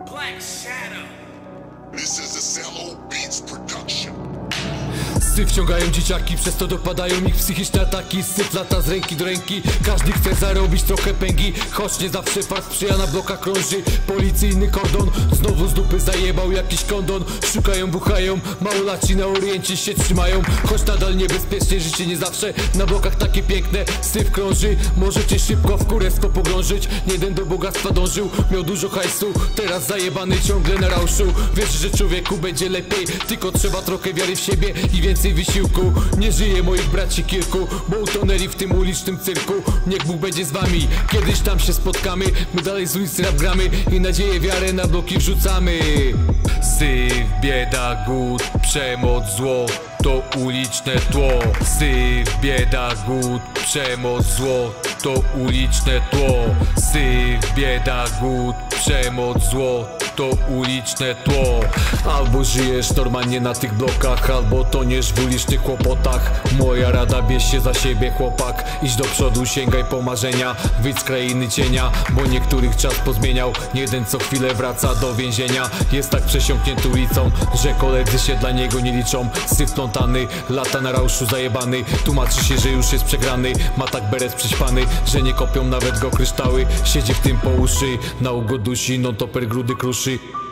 Black Shadow. This is a Cello Beats production. Psy wciągają dzieciaki, przez to dopadają ich psychiczne ataki. Syf lata z ręki do ręki, każdy chce zarobić trochę pęgi. Choć nie zawsze fart sprzyja, na blokach krąży policyjny kordon. Znowu z dupy zajebał jakiś kondon. Szukają, buchają, małolaci na oriencie się trzymają. Choć nadal niebezpiecznie, życie nie zawsze na blokach takie piękne. Syf krąży, możecie szybko w kurestwo pogrążyć. Nie jeden do bogactwa dążył, miał dużo hajsu, teraz zajebany ciągle na rauszu. Wiesz, że człowieku będzie lepiej, tylko trzeba trochę wiary w siebie i więcej wysiłku. Nie żyje moich braci kilku, bo utonęli w tym ulicznym cyrku. Niech Bóg będzie z wami, kiedyś tam się spotkamy. My dalej z ulicy rap gramy i nadzieję, wiarę na bloki wrzucamy. Syf, bieda, głód, przemoc, zło to uliczne tło. Syf, bieda, głód, przemoc, zło to uliczne tło. Syf, bieda, głód, przemoc, zło to uliczne tło. Albo żyjesz normalnie na tych blokach, albo toniesz w ulicznych kłopotach. Moja rada, bierz się za siebie, chłopak. Idź do przodu, sięgaj po marzenia. Wyjdź z krainy cienia, bo niektórych czas pozmieniał. Nie jeden co chwilę wraca do więzienia. Jest tak przesiąknięty ulicą, że koledzy się dla niego nie liczą. Syf plątany, lata na rauszu zajebany. Tłumaczy się, że już jest przegrany. Ma tak beret prześpany, że nie kopią nawet go kryształy. Siedzi w tym po uszy, na ugo dusi, non toper grudy kruszy.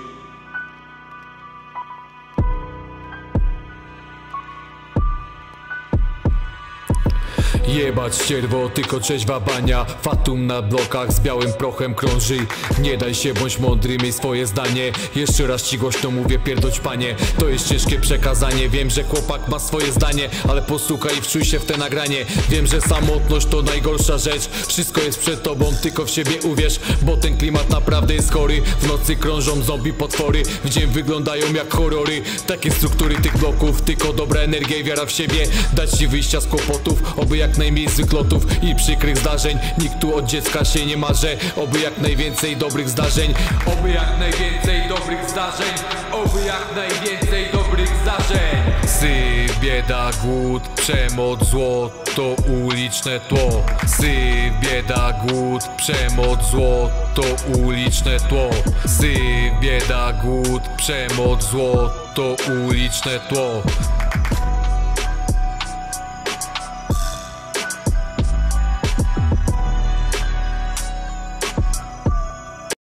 Jebać ścierwo, tylko trzeźwa bania. Fatum na blokach z białym prochem krąży. Nie daj się, bądź mądry, miej swoje zdanie. Jeszcze raz ci głośno mówię, pierdolć panie. To jest ciężkie przekazanie. Wiem, że chłopak ma swoje zdanie, ale posłuchaj i wczuj się w te nagranie. Wiem, że samotność to najgorsza rzecz. Wszystko jest przed tobą, tylko w siebie uwierz, bo ten klimat naprawdę jest chory. W nocy krążą zombie potwory, w dzień wyglądają jak horrory. Takie struktury tych bloków, tylko dobra energia i wiara w siebie dać ci wyjścia z kłopotów. Oby jak najmniej zwykłotów i przykrych zdarzeń. Nikt tu od dziecka się nie marzy. Oby jak najwięcej dobrych zdarzeń. Oby jak najwięcej dobrych zdarzeń. Oby jak najwięcej dobrych zdarzeń. Syf, bieda, głód, przemoc, zło to uliczne tło. Syf, bieda, głód, przemoc, zło to uliczne tło. Syf, bieda, głód, przemoc, zło to uliczne tło.